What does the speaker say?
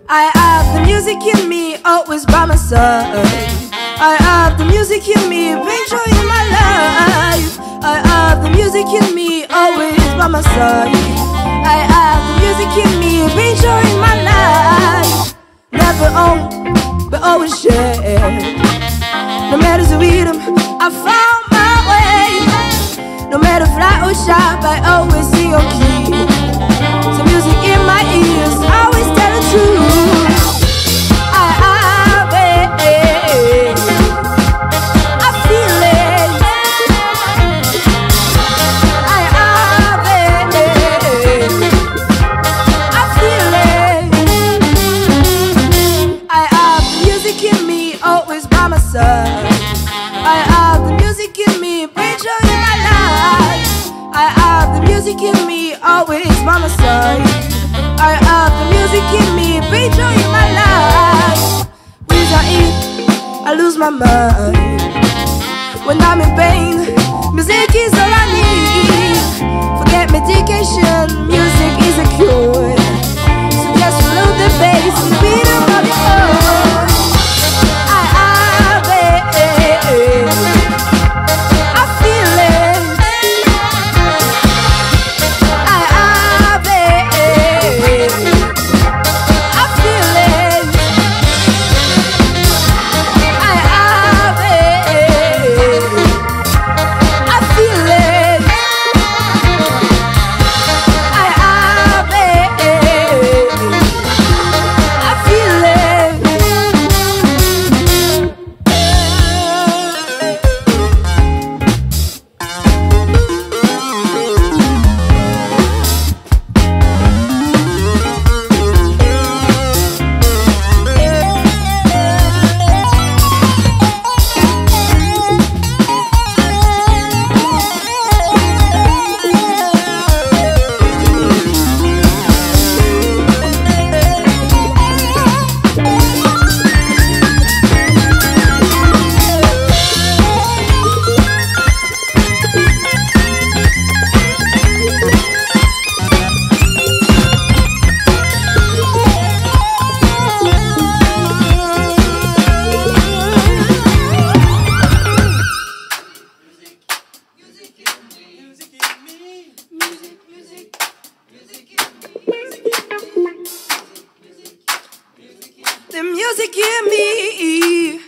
I have the music in me, always by my side. I have the music in me, bring joy in my life. I have the music in me, always by my side. I have the music in me, bring joy in my life. Never own, but always share. No matter the rhythm, I found my way. No matter fly or sharp, I always see on key. The music in my ears, always tell the truth. I have it, I feel it. I have it, I feel it. I have the music in me, always by my side. I have the music in me, bring joy in my life. I have the music in me, always by my side. I have the music in me, bring joy in my life. Without it, I lose my mind. When I'm in pain, music is all I need. Forget medication, music is a cure. So just follow the bass and the rhythm of your heart. I have it, I feel it. I have it, I feel it. I have it, I feel it. I have it, I feel it. The music in me,